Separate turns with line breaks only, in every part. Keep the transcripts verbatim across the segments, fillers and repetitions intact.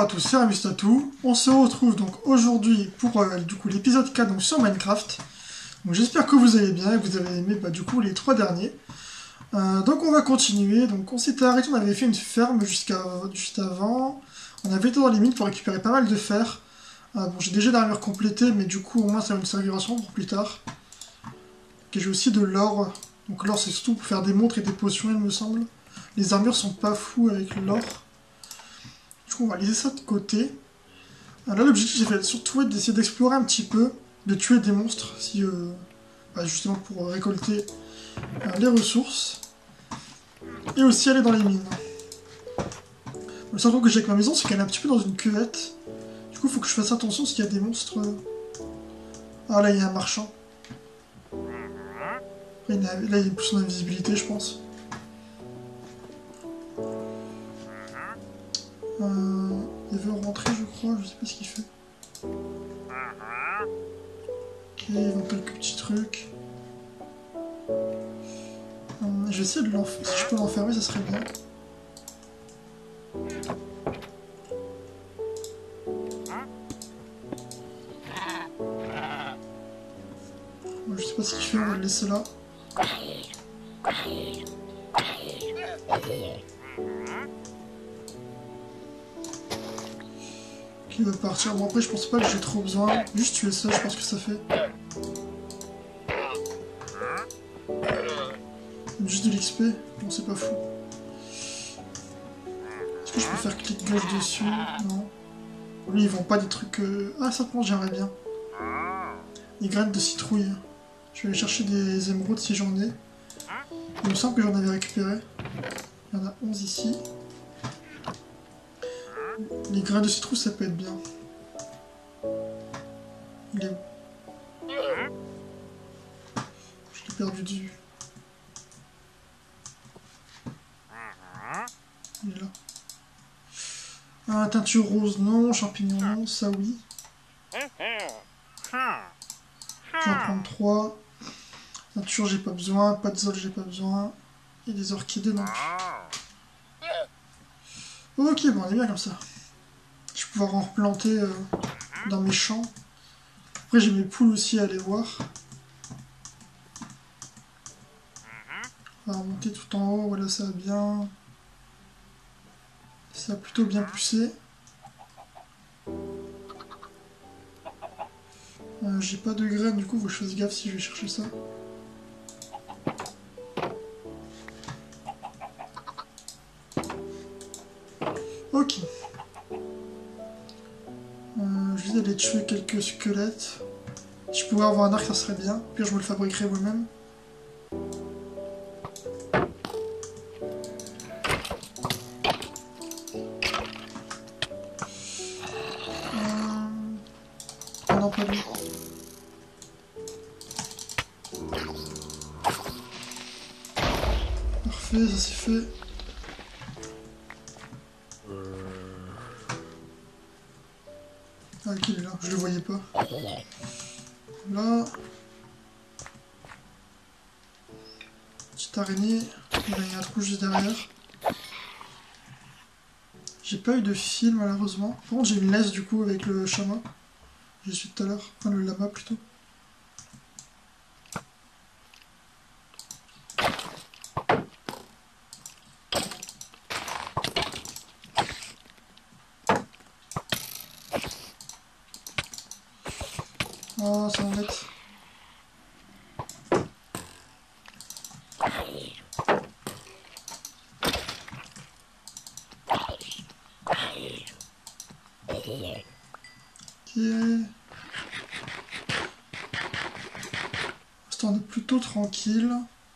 tous, c'est Ramustatou. On se retrouve donc aujourd'hui pour euh, du coup l'épisode quatre donc, sur Minecraft. Donc j'espère que vous allez bien et que vous avez aimé bah, du coup les trois derniers. Euh, donc on va continuer. Donc on s'était arrêté, on avait fait une ferme jusqu'à juste avant. On avait été dans les mines pour récupérer pas mal de fer. Euh, bon j'ai déjà l'armure complétée mais du coup au moins ça va me servir pour plus tard. Et j'ai aussi de l'or. Donc l'or c'est surtout pour faire des montres et des potions il me semble. Les armures sont pas fous avec l'or. Du coup, on va laisser ça de côté. Alors là, l'objectif, j'ai fait surtout être d'essayer d'explorer un petit peu, de tuer des monstres, si, euh, bah, justement pour récolter euh, les ressources. Et aussi aller dans les mines. Le seul truc que j'ai avec ma maison, c'est qu'elle est un petit peu dans une cuvette. Du coup, il faut que je fasse attention s'il y a des monstres. Ah, là, il y a un marchand. Là, il y a, là, il y a plus son invisibilité, je pense. Euh, il veut rentrer, je crois, je sais pas ce qu'il fait. Ok, il vend quelques petits trucs. Hum, je vais essayer de l'enfermer. Si je peux l'enfermer, ça serait bien. Moi, je sais pas ce qu'il fait, on va le laisser là. Il va partir. Bon, après, je pense pas que j'ai trop besoin. Juste tuer ça, je pense que ça fait. Juste de l'X P. Bon, c'est pas fou. Est-ce que je peux faire clic gauche dessus? Non. Lui, ils vendent pas des trucs. Euh... Ah, ça, pense j'aimerais bien. Des graines de citrouille. Je vais aller chercher des émeraudes si j'en ai. Il me semble que j'en avais récupéré. Il y en a onze ici. Les graines de citrouille, ça peut être bien. Il est où? Je l'ai perdu de vue. Il est là. Ah, teinture rose, non. Champignon, non. Ça, oui. Je vais en prendre trois. Teinture, j'ai pas besoin. Pas de zol, j'ai pas besoin. Et des orchidées, donc. Ok, bon, on est bien comme ça. Je vais pouvoir en replanter euh, dans mes champs. Après, j'ai mes poules aussi à aller voir. On va remonter tout en haut. Voilà, ça va bien. Ça a plutôt bien poussé. Euh, j'ai pas de graines, du coup, faut que je fasse gaffe si je vais chercher ça. Ok. Euh, je vais aller tuer quelques squelettes. Si je pouvais avoir un arc, ça serait bien. Puis je me le fabriquerai moi-même. Euh... Ah non, pas lui. Parfait, ça c'est fait. Ah, ok, il est là, je le voyais pas. Là. Petite araignée. Il y a un trou juste derrière. J'ai pas eu de fil malheureusement. Par contre, j'ai une laisse du coup avec le chameau. J'ai su tout à l'heure. Enfin, le lama plutôt. Oh, ça m'embête. Ok. On est plutôt tranquille.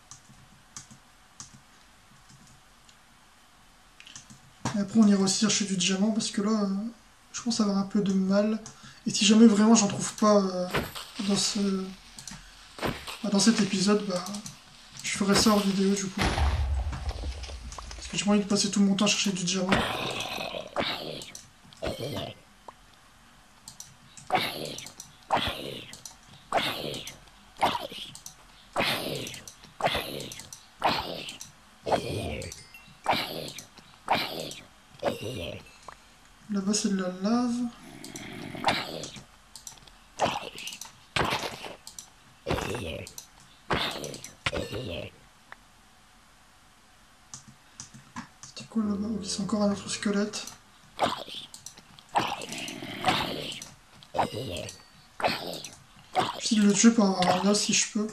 Et après, on ira aussi chercher du diamant parce que là, euh, je pense avoir un peu de mal. Et si jamais vraiment j'en trouve pas euh, dans ce dans cet épisode, bah je ferai ça en vidéo du coup. Parce que j'ai pas envie de passer tout mon temps à chercher du diamant. Là-bas, bas c'est de la lave. C'était quoi là-bas? Ok, c'est encore un autre squelette. J'essaie de le tuer pour avoir un os si je peux.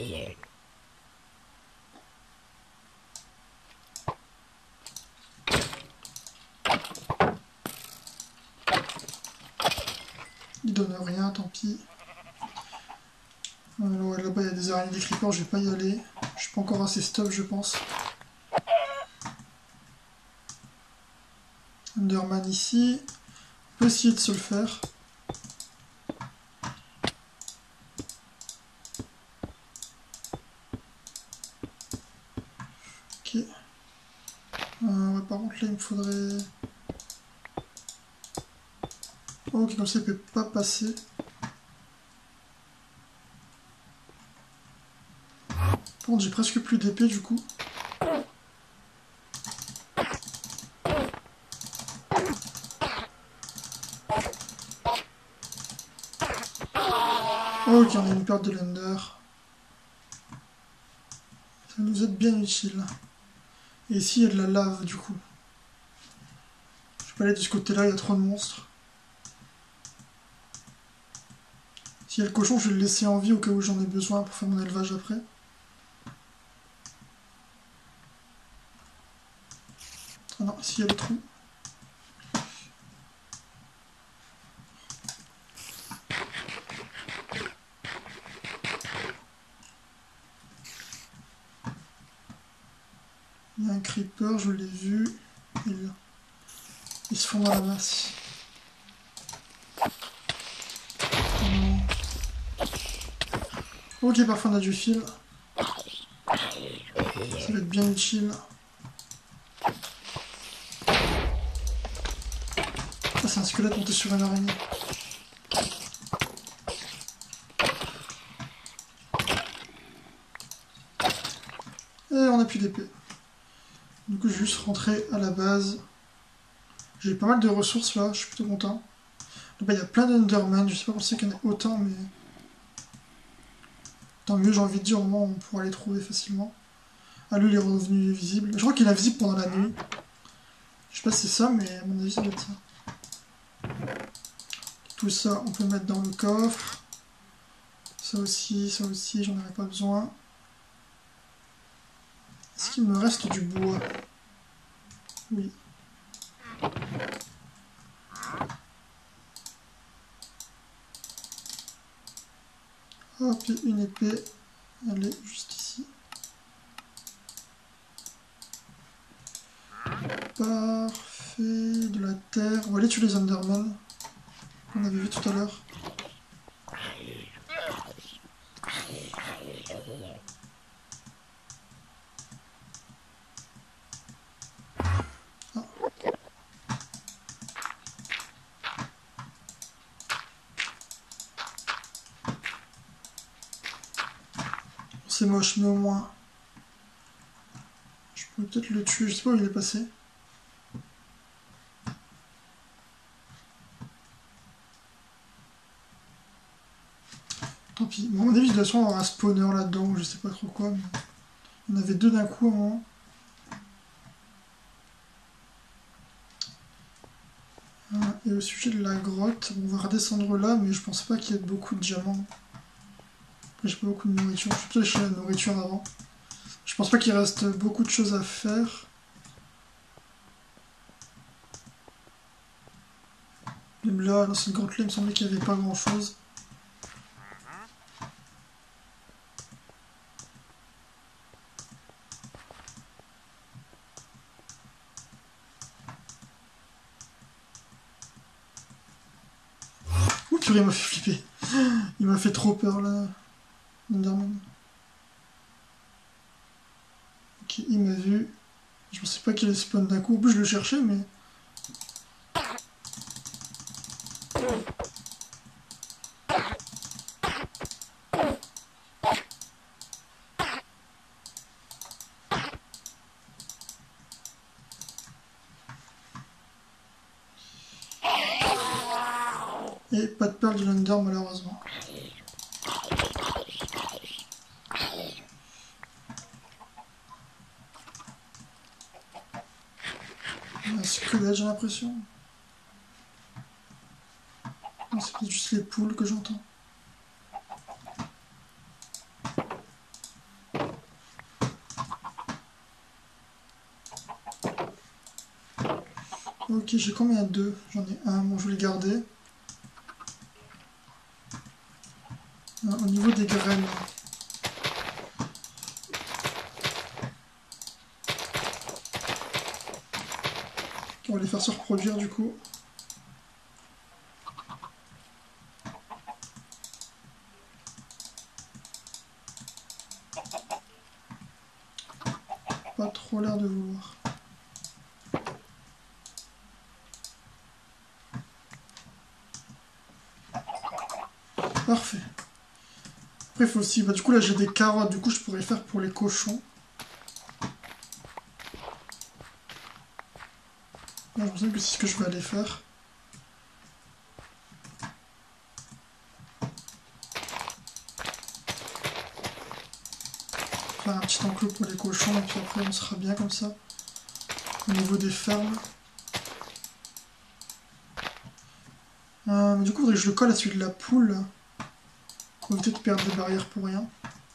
Il donne rien, tant pis. Alors ouais, là-bas il y a des araignées, des creepers, je vais pas y aller. Je suis pas encore assez stop, je pense. Enderman ici. On peut essayer de se le faire. Ok. Euh, ouais, par contre là il me faudrait... Oh, ok, comme ça il peut pas passer. Par contre j'ai presque plus d'épée du coup. Oh, ok, on a une perte de l'ender. Ça nous est bien utile. Et ici, il y a de la lave, du coup. Je vais pas aller de ce côté-là, il y a trop de monstres. S'il y a le cochon, je vais le laisser en vie au cas où j'en ai besoin pour faire mon élevage après. Ah non, ici, il y a le trou. Il y a un creeper, je l'ai vu. Il... Ils se font dans la masse. Non. Ok, parfois on a du fil. Ça va être bien utile. Ah, c'est un squelette monté sur une araignée. Et on n'a plus d'épée. Du coup, je vais juste rentrer à la base. J'ai pas mal de ressources là, je suis plutôt content. Là-bas, il y a plein d'Enderman, je sais pas pour ça qu'il y en a autant, mais... Tant mieux, j'ai envie de dire, au moment où on pourra les trouver facilement. Ah, lui, il est revenu visible. Je crois qu'il est invisible pendant la nuit. Je sais pas si c'est ça, mais à mon avis, ça doit être ça. Tout ça, on peut mettre dans le coffre. Ça aussi, ça aussi, j'en aurais pas besoin. Est-ce qu'il me reste du bois? Oui. Hop, une épée. Elle est juste ici. Parfait. De la terre. On va aller tuer les Endermen qu'on avait vu tout à l'heure. Ah. C'est moche, mais au moins... Je pourrais peut-être le tuer. Je sais pas où il est passé. Tant pis. Bon, à mon avis, il doit sûrement avoir un spawner là-dedans, ou je sais pas trop quoi. Mais... Il y en avait deux d'un coup à un moment. Et au sujet de la grotte, on va redescendre là, mais je pense pas qu'il y ait beaucoup de diamants. Après, j'ai pas beaucoup de nourriture. Je suis plutôt chez la nourriture avant. Je pense pas qu'il reste beaucoup de choses à faire. Même là, dans cette grotte-là, il me semblait qu'il n'y avait pas grand-chose. Ouh, purée, il m'a fait flipper. Il m'a fait trop peur, là. Enderman. Ok, il m'a vu. Je pensais pas qu'il allait spawn d'un coup. En plus, je le cherchais, mais... Et pas de perles de l'Under malheureusement. Un squelette, j'ai l'impression. C'est peut-être juste les poules que j'entends. Ok, j'ai combien de deux? J'en ai un, bon je vais les garder. Euh, au niveau des graines. On va les faire se reproduire du coup. Pas trop l'air de vouloir. Parfait. Après il faut aussi, bah du coup là j'ai des carottes, du coup je pourrais faire pour les cochons. Là je me sens que c'est ce que je vais aller faire. Faire un petit enclos pour les cochons et puis après on sera bien comme ça. Au niveau des fermes. Euh, mais du coup il faudrait que je le colle à celui de la poule. Pour éviter de perdre des barrières pour rien.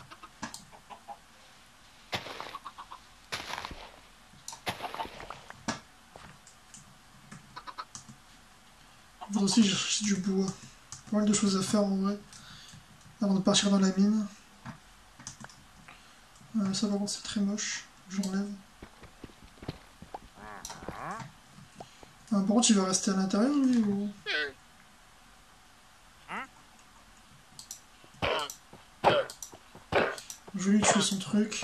Il faudrait aussi que j'ai du bois. Pas mal de choses à faire en vrai. Avant de partir dans la mine. Euh, ça par contre c'est très moche. J'enlève. Ah, par contre il va rester à l'intérieur lui ou... Je vais lui tuer son truc.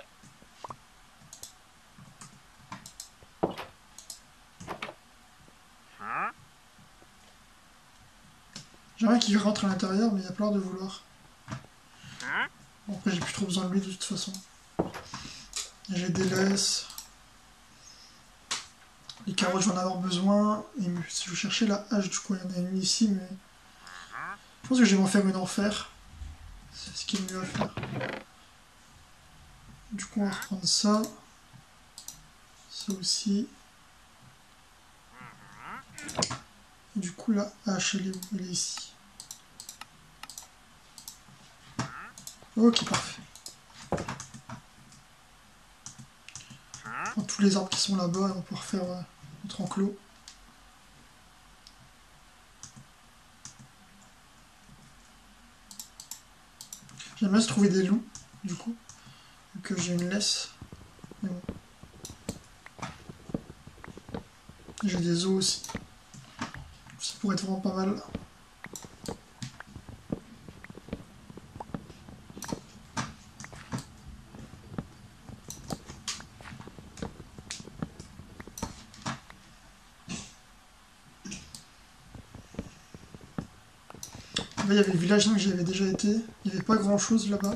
J'aimerais qu'il rentre à l'intérieur mais il a peur de vouloir. Bon, après j'ai plus trop besoin de lui de toute façon. J'ai des laisses. Les carottes, je vais en avoir besoin. Et si je cherchais la hache, du coup, il y en a une ici, mais... Je pense que je vais m'en faire une en fer. C'est ce qui est mieux à faire. Du coup, on va reprendre ça. Ça aussi. Et du coup, la hache, elle est où? Elle est ici. Ok, parfait. Dans tous les arbres qui sont là-bas, on va pouvoir faire euh, notre enclos. J'aime bien se trouver des loups, du coup, vu que j'ai une laisse. Mais bon. J'ai des os aussi. Ça pourrait être vraiment pas mal. Là, il y avait le village que j'avais déjà été. Il n'y avait pas grand chose là-bas.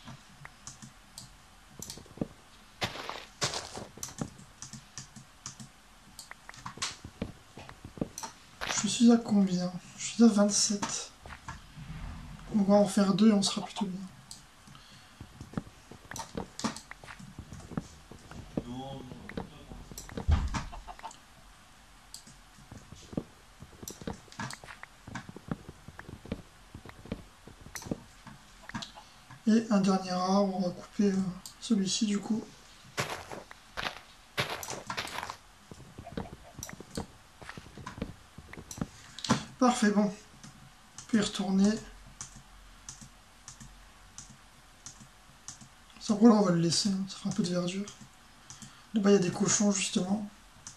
Je suis à combien? Je suis à vingt-sept. On va en faire deux et on sera plutôt bien. Et un dernier arbre, on va couper euh, celui-ci du coup. Parfait, bon. On peut y retourner. Ça pour là on va le laisser, hein. Ça fera un peu de verdure. Là-bas il y a des cochons justement.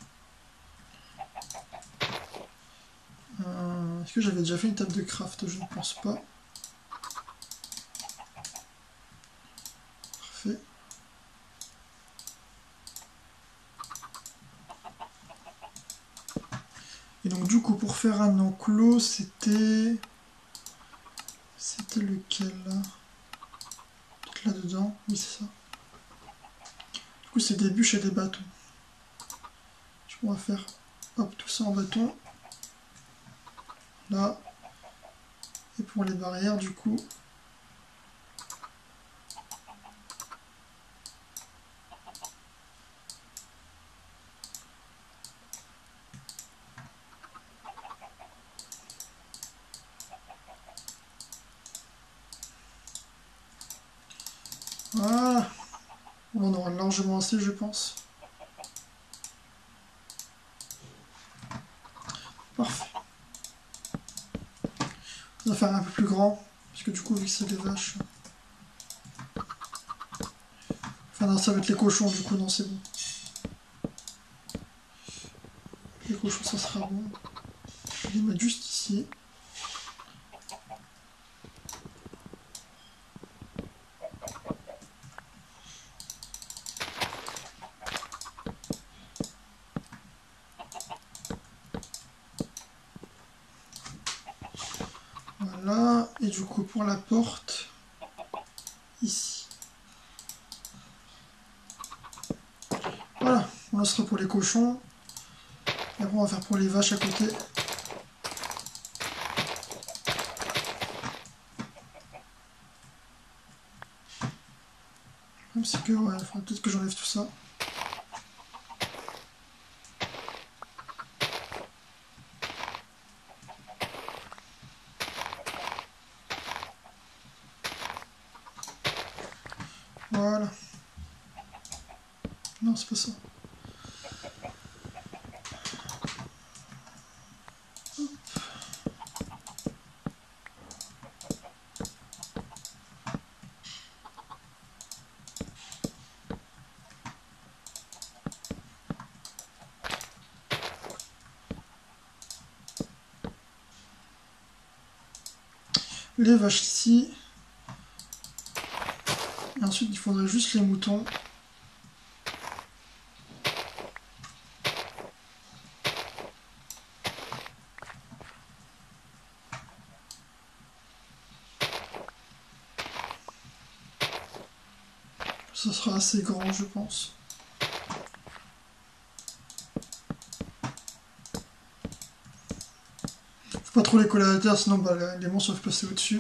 Euh, Est-ce que j'avais déjà fait une table de craft? Je ne pense pas. Parfait. Et donc du coup pour faire un enclos c'était... C'était lequel là? Peut-être là-dedans? Oui c'est ça. Du coup c'est des bûches et des bâtons. On va faire hop tout ça en bâton. Là. Et pour les barrières, du coup... Voilà. On aura largement assez, je pense. Parfait. On va faire un peu plus grand, parce que du coup, vu que c'est des vaches... Enfin non, ça va être les cochons, du coup, non, c'est bon. Les cochons, ça sera bon. Je vais les mettre juste ici. Voilà, et du coup, pour la porte, ici. Voilà, on sera pour les cochons. Et après, on va faire pour les vaches à côté. Même si que, ouais, il faudrait peut-être que j'enlève tout ça. Voilà. Non, c'est pas ça. Les vaches ici. Et ensuite, il faudrait juste les moutons. Ça sera assez grand, je pense. Faut pas trop les coller à la terre, sinon bah, les monstres peuvent passer au-dessus.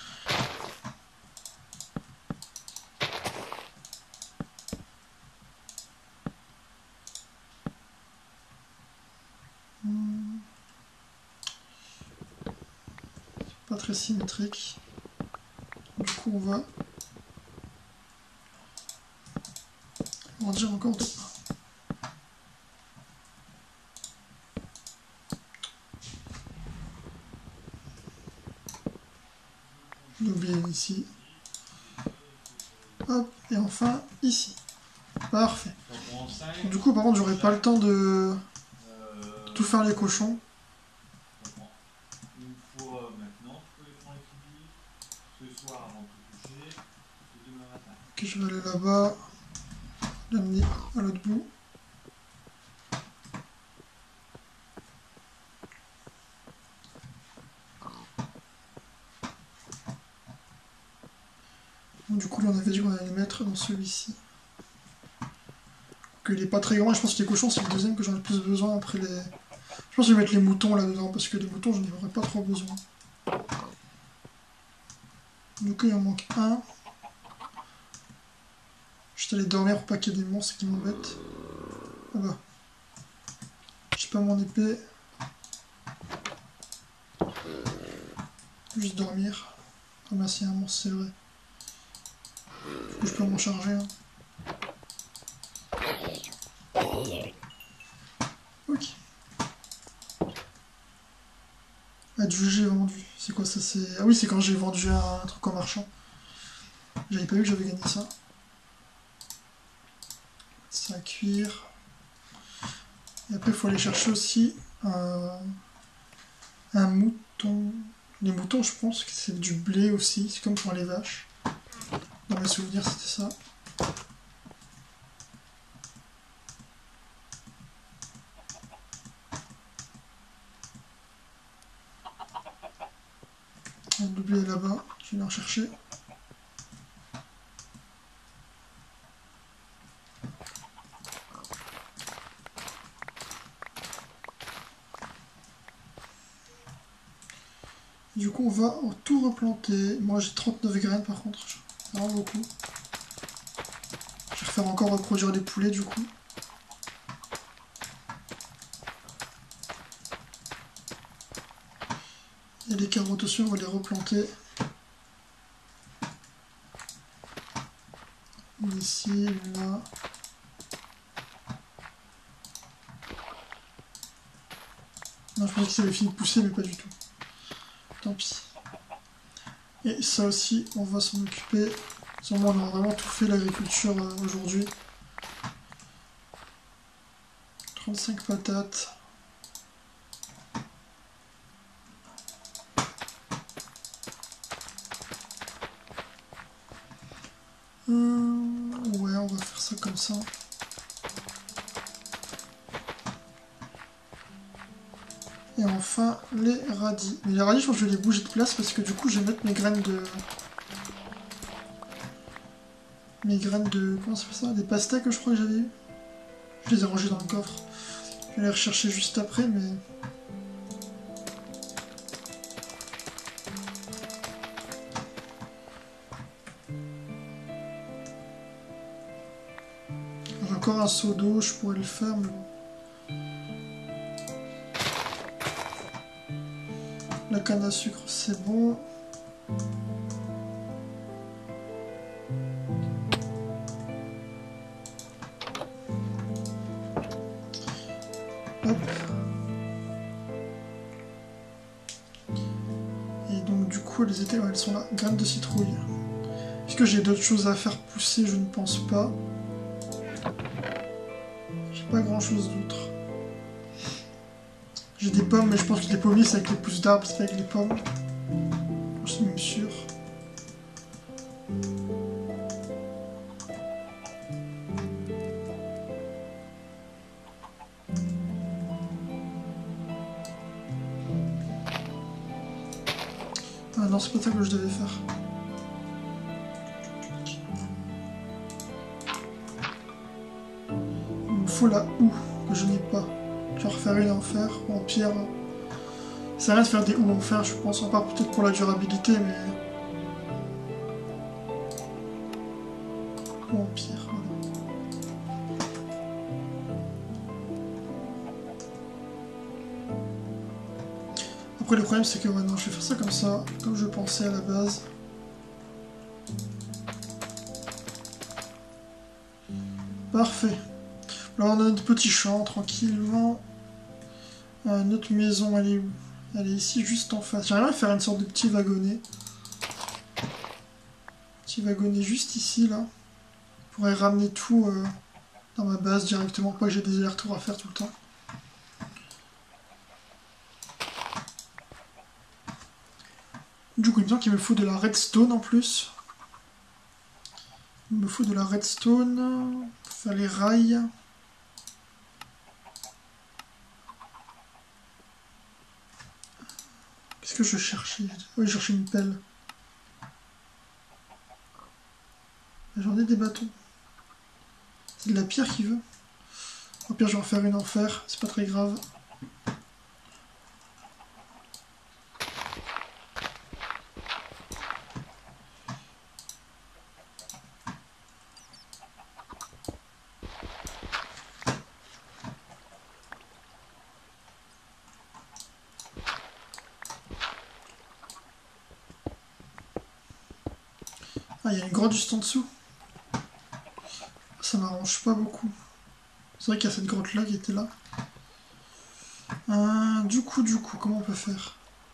Hmm. Pas très symétrique. Du coup, on va grandir encore deux. N'oubliez ici. Hop, et enfin ici. Parfait. Donc, du coup, par contre, j'aurai pas le temps de tout faire les cochons. Ok, je vais aller là-bas, l'amener à l'autre bout. Donc, du coup, là, on avait dit qu'on allait les mettre dans celui-ci. Il est pas très grand, je pense que les cochons c'est le deuxième que j'en ai le plus besoin après les... Je pense que je vais mettre les moutons là-dedans parce que les moutons j'en aurais pas trop besoin. Du coup il en manque un. Je suis allé dormir pour pas qu'il y ait des monstres qui m'embêtent. Ah bah. J'ai pas mon épée. Juste dormir. Ah bah c'est un monstre, c'est vrai. Du coup je peux m'en charger. Hein. Ok. Adjugé vendu. C'est quoi ça? C'est... Ah oui, c'est quand j'ai vendu un, un truc en marchand. J'avais pas vu que j'avais gagné ça. Ça à cuire. Et après il faut aller chercher aussi un, un mouton. Les moutons je pense que c'est du blé aussi. C'est comme pour les vaches. Dans mes souvenirs c'était ça. On va l'oublier là-bas, je vais en chercher. Du coup, on va tout replanter. Moi, j'ai trente-neuf graines par contre. C'est vraiment beaucoup. Je vais faire encore reproduire les poulets du coup. Et les carottes aussi, on va les replanter. Ici, là. Non, je pensais que ça avait fini de pousser, mais pas du tout. Tant pis. Et ça aussi, on va s'en occuper. Sûrement, on aura vraiment tout fait l'agriculture euh, aujourd'hui. trente-cinq patates. Hum, ouais, on va faire ça comme ça. Et enfin, les radis. Mais les radis, je pense que je vais les bouger de place parce que du coup, je vais mettre mes graines de... Mes graines de... Comment ça fait ça? Des pastèques, je crois que j'avais eu. Je les ai rangées dans le coffre. Je vais les rechercher juste après, mais... J'ai encore un seau d'eau, je pourrais le faire, mais bon. La canne à sucre, c'est bon. Hop. Et donc du coup, elles étaient, ouais, elles sont là. Graines de citrouille. Est-ce que j'ai d'autres choses à faire pousser? Je ne pense pas. J'ai pas grand chose d'autre. J'ai des pommes, mais je pense que les pommiers c'est avec les pousses d'arbres, c'est avec les pommes. Je suis même sûr. Ah non, c'est pas ça que je devais faire. Il me faut la houe que je n'ai pas. Je vais refaire une en fer ou en pierre. C'est rien de faire des houes en fer, je pense, à part peut-être pour la durabilité, mais... Ou en pierre, voilà. Après le problème c'est que maintenant je vais faire ça comme ça, comme je pensais à la base. Parfait. Là on a notre petit champ, tranquillement. Euh, notre maison, elle est où? Elle est ici, juste en face. J'aimerais faire une sorte de petit wagonnet. Petit wagonnet juste ici, là. Je pourrais ramener tout euh, dans ma base directement, pas que j'ai des allers-retours à faire tout le temps. Du coup, il me semble qu'il me faut de la redstone en plus. Il me faut de la redstone pour faire les rails. Qu'est-ce que je cherchais? Oui, je cherchais une pelle. J'en ai des bâtons. C'est de la pierre qu'il veut. Au pire, je vais en faire une en fer, c'est pas très grave. Ah, il y a une grotte juste en dessous. Ça m'arrange pas beaucoup. C'est vrai qu'il y a cette grotte là qui était là. Euh, du coup, du coup, comment on peut faire?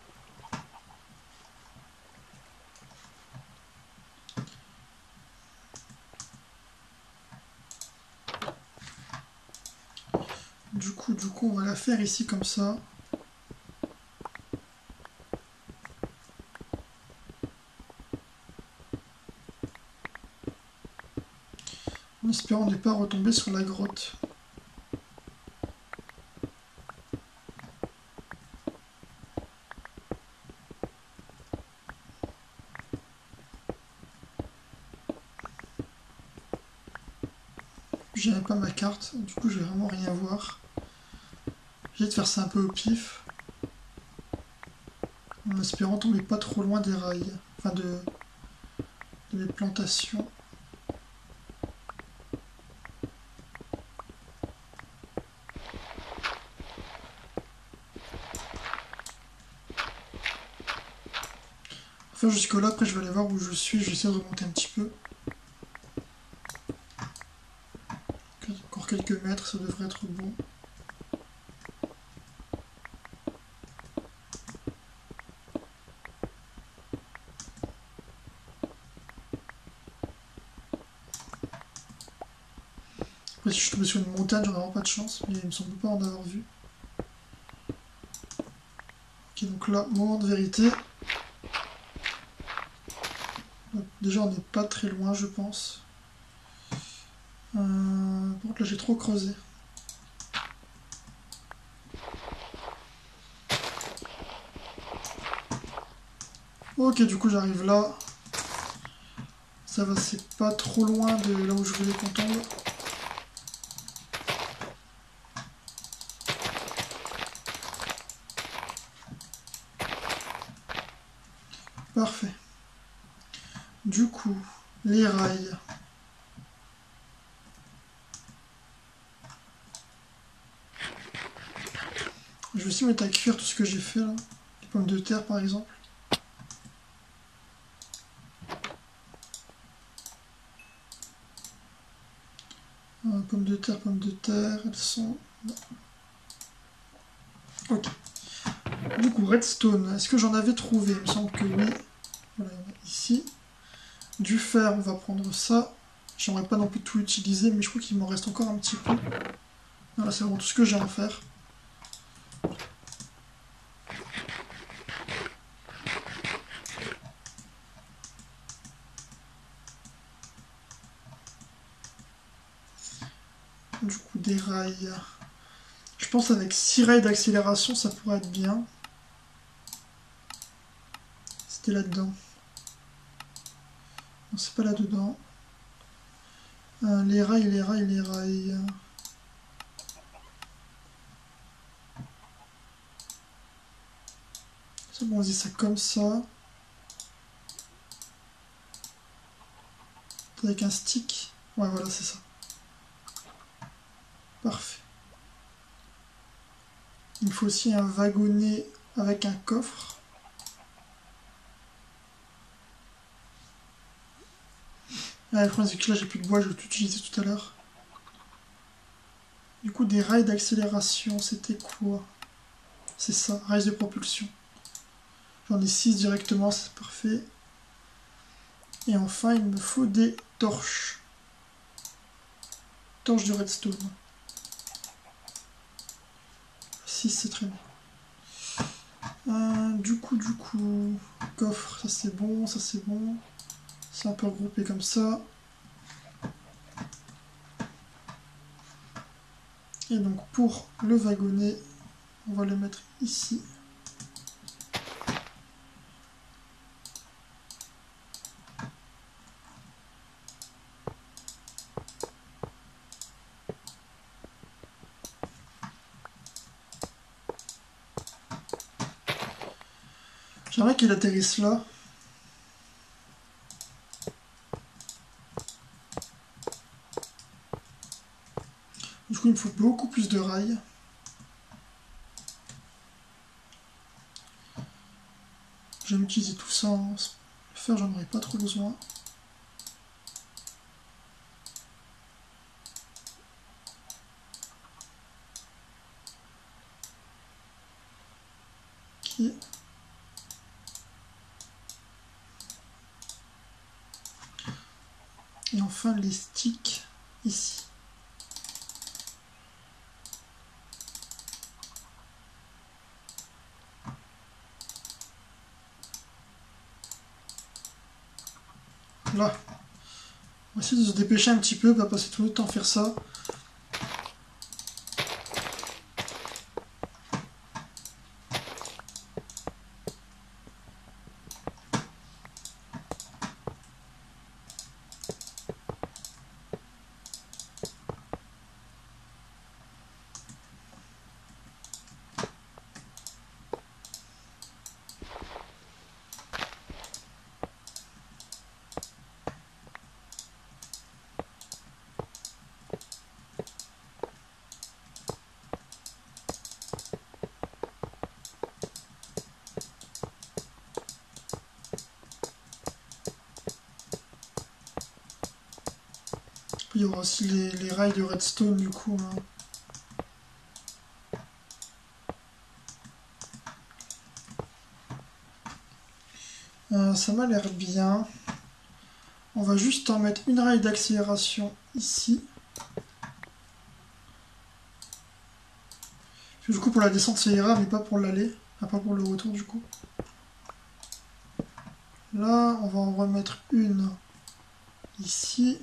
Du coup, du coup, on va la faire ici comme ça. En espérant ne pas retomber sur la grotte. J'avais pas ma carte, du coup je vais vraiment rien voir. J'ai de faire ça un peu au pif. En espérant tomber pas trop loin des rails. Enfin de, de mes plantations. Enfin jusque là, après je vais aller voir où je suis, je vais essayer de remonter un petit peu. Encore quelques mètres, ça devrait être bon. Après si je suis tombé sur une montagne, j'aurais vraiment pas de chance, mais il me semble pas en avoir vu. Ok, donc là, moment de vérité. Donc, déjà on n'est pas très loin je pense. Euh, par contre là j'ai trop creusé. Ok, du coup j'arrive là. Ça va, c'est pas trop loin de là où je voulais qu'on tombe. Parfait. Du coup, les rails. Je vais aussi mettre à cuire tout ce que j'ai fait là. Les pommes de terre par exemple. Euh, pommes de terre, pommes de terre, elles sont là. Ok. Du coup, redstone, est-ce que j'en avais trouvé? Il me semble que oui. Voilà, ici. Du fer, on va prendre ça. J'aimerais pas non plus tout utiliser, mais je crois qu'il m'en reste encore un petit peu. Voilà, c'est vraiment tout ce que j'ai à faire. Du coup, des rails. Je pense avec six rails d'accélération, ça pourrait être bien. C'était là-dedans. Non, c'est pas là-dedans. Euh, les rails, les rails, les rails. C'est bon, on dit ça comme ça. Avec un stick. Ouais, voilà, c'est ça. Parfait. Il me faut aussi un wagonnet avec un coffre. Ah, le problème, c'est que là, j'ai plus de bois, je vais tout utiliser tout à l'heure. Du coup, des rails d'accélération, c'était quoi? C'est ça, rails de propulsion. J'en ai six directement, c'est parfait. Et enfin, il me faut des torches. Torches de redstone. six, c'est très bien. Euh, du coup, du coup, coffre, ça c'est bon, ça c'est bon. C'est un peu regroupé comme ça. Et donc pour le wagonnet, on va le mettre ici. J'aimerais qu'il atterrisse là. Du coup, il me faut beaucoup plus de rails. Je vais utiliser tout ça. Le fer, j'en aurais pas trop besoin. Ok. Et enfin, les sticks ici. Là. On va essayer de se dépêcher un petit peu, pas passer tout le temps à faire ça. Il y aura aussi les, les rails de redstone du coup. Hein. Euh, ça m'a l'air bien. On va juste en mettre une rail d'accélération ici. Du coup pour la descente ça ira mais pas pour l'aller. Enfin, pas pour le retour du coup. Là on va en remettre une ici.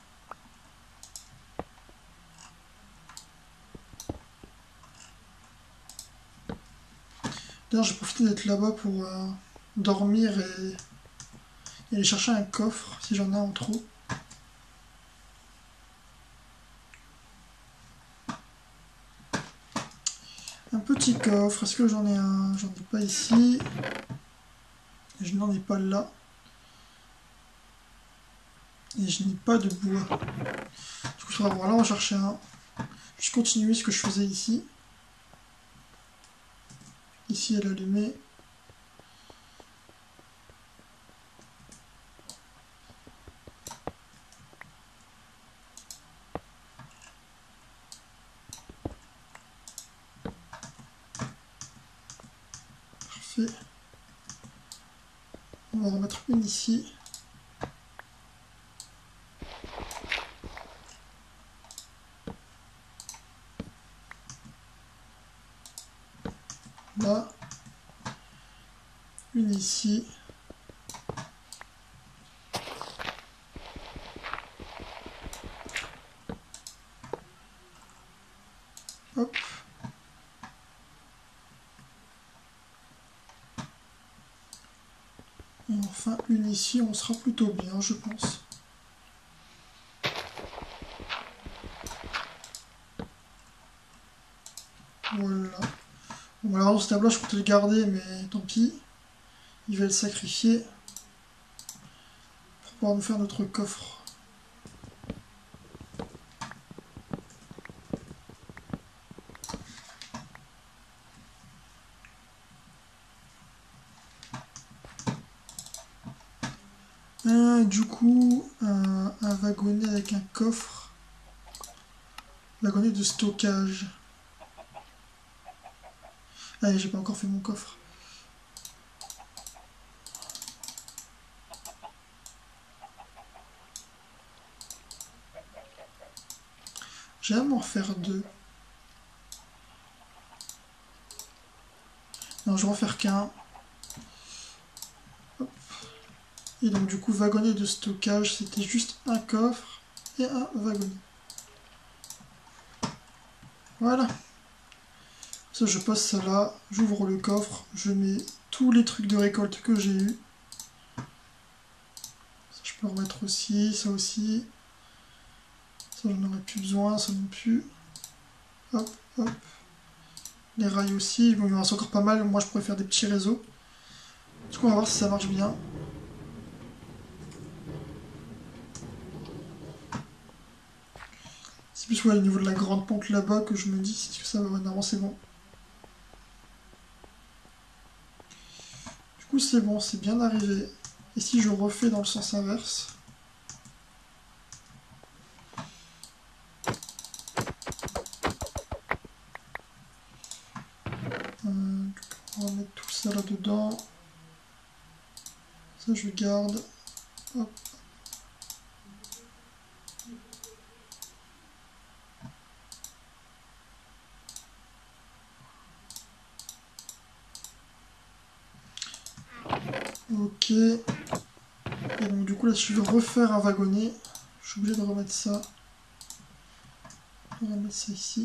D'ailleurs j'ai profité d'être là-bas pour euh, dormir et... et aller chercher un coffre si j'en ai en trop. Un petit coffre, est-ce que j'en ai un? J'en ai pas ici. Et je n'en ai pas là. Et je n'ai pas de bois. Du coup, il faudra voir là, on va chercher un. Je continue ce que je faisais ici. Ici, elle est allumée. Parfait. On va en remettre une ici. Là. Une ici. Hop. Et enfin une ici, on sera plutôt bien, je pense. Voilà. Bon, alors ce tableau, je comptais le garder, mais tant pis. Il va le sacrifier pour pouvoir nous faire notre coffre. Euh, du coup, un, un wagonnet avec un coffre. Wagonnet de stockage. Allez, j'ai pas encore fait mon coffre. J'aime en refaire deux. Non, je vais en faire qu'un. Et donc du coup, wagonnet de stockage, c'était juste un coffre et un wagonnet. Voilà. Ça, je pose ça là, j'ouvre le coffre, je mets tous les trucs de récolte que j'ai eu. Ça, je peux remettre aussi, ça aussi. Ça, j'en aurais plus besoin, ça non plus. Hop, hop. Les rails aussi, bon, il me reste encore pas mal, moi je pourrais faire des petits réseaux. Du coup, on va voir si ça marche bien. C'est plus ouais, au niveau de la grande pente là-bas que je me dis, est-ce que ça va, normalement c'est bon. Du coup, c'est bon, c'est bien arrivé. Et si je refais dans le sens inverse? Euh, on va mettre tout ça là-dedans. Ça, je garde. Hop. Ok. Et donc du coup là si je veux refaire un wagonnet, je suis obligé de remettre ça. On va mettre ça ici.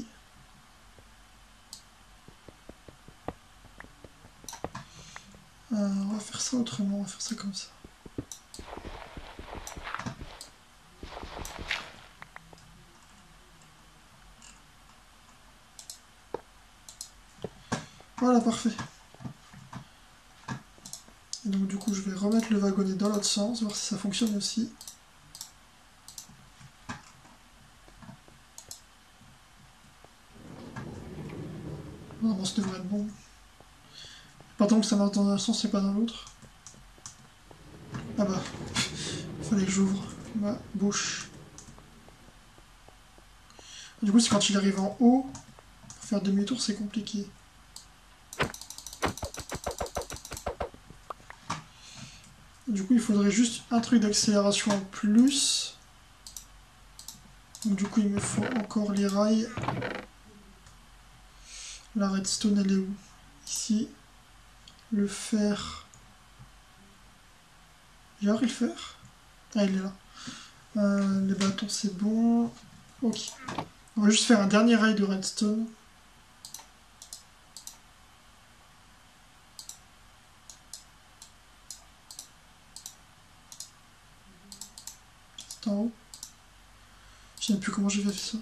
Euh, on va faire ça autrement, on va faire ça comme ça. Voilà, parfait. Et donc du coup je vais remettre le wagonnet dans l'autre sens, voir si ça fonctionne aussi. Normalement ça devrait être bon. Pas tant que ça marche dans un sens et pas dans l'autre. Ah bah, fallait que j'ouvre ma bouche. Du coup, c'est quand il arrive en haut, pour faire demi-tour, c'est compliqué. Du coup, il faudrait juste un truc d'accélération en plus. Donc, du coup, il me faut encore les rails. La redstone, elle est où? Ici. Le fer. J'ai appris le fer? Ah, il est là. Euh, les bâtons, c'est bon. Ok. On va juste faire un dernier rail de redstone. C'est en haut. Je ne sais plus comment j'ai fait ça.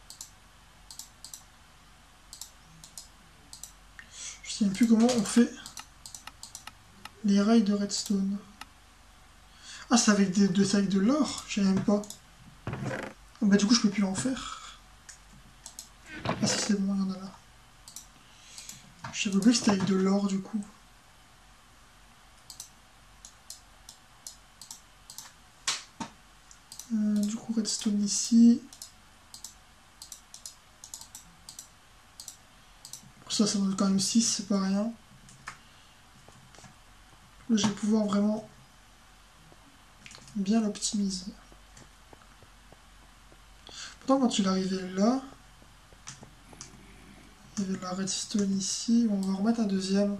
Je sais même plus comment on fait les rails de redstone. Ah, c'est avec des, de, avec de l'or? Je savais même pas. Oh, bah du coup, je peux plus en faire. Ah si, c'est bon, il y en a là. J'avais oublié que c'était avec de l'or, du coup. Euh, du coup, redstone ici. Pour ça, ça donne quand même six, c'est pas rien. Là, je vais pouvoir vraiment bien l'optimiser. Pourtant, quand il arrivait là, il y avait la redstone ici. On va remettre un deuxième.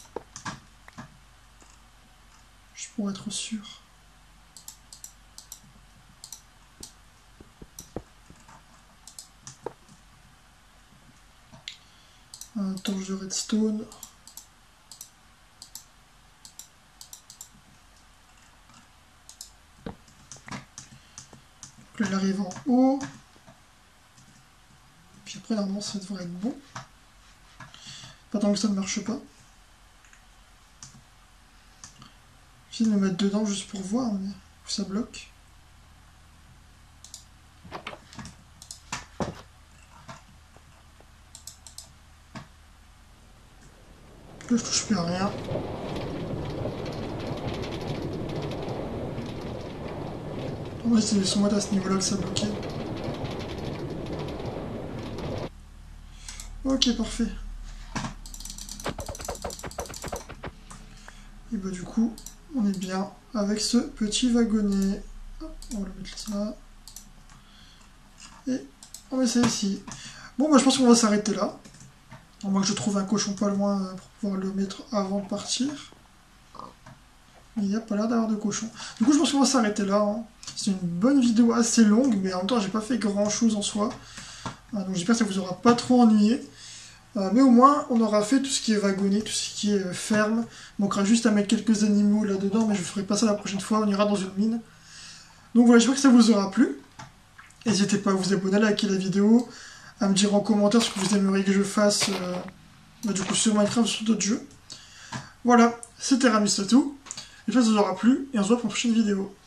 Juste pour être sûr. Un torche de redstone. Donc là, il arrive en haut. Puis après, normalement, ça devrait être bon. Pas tant que ça ne marche pas. J'essaie de me mettre dedans juste pour voir, mais ça bloque. Là, je touche plus à rien. En vrai, c'est sur moi à ce niveau-là que ça bloquait. Ok, parfait. Et bah du coup, on est bien avec ce petit wagonnet. Hop, on va le mettre là. Et on met ça ici. Bon, bah je pense qu'on va s'arrêter là. À moins que je trouve un cochon pas loin pour pouvoir le mettre avant de partir. Mais il n'y a pas l'air d'avoir de cochon. Du coup, je pense qu'on va s'arrêter là. Hein. C'est une bonne vidéo assez longue, mais en même temps, j'ai pas fait grand chose en soi. Ah, donc j'espère que ça vous aura pas trop ennuyé. Euh, mais au moins, on aura fait tout ce qui est wagonné, tout ce qui est euh, ferme. Il manquera juste à mettre quelques animaux là-dedans, mais je ferai pas ça la prochaine fois, on ira dans une mine. Donc voilà, j'espère que ça vous aura plu. N'hésitez pas à vous abonner, à liker la vidéo, à me dire en commentaire ce que vous aimeriez que je fasse euh, bah, du coup sur Minecraft ou sur d'autres jeux. Voilà, c'était Ramistatou. J'espère que ça vous aura plu, et on se voit pour une prochaine vidéo.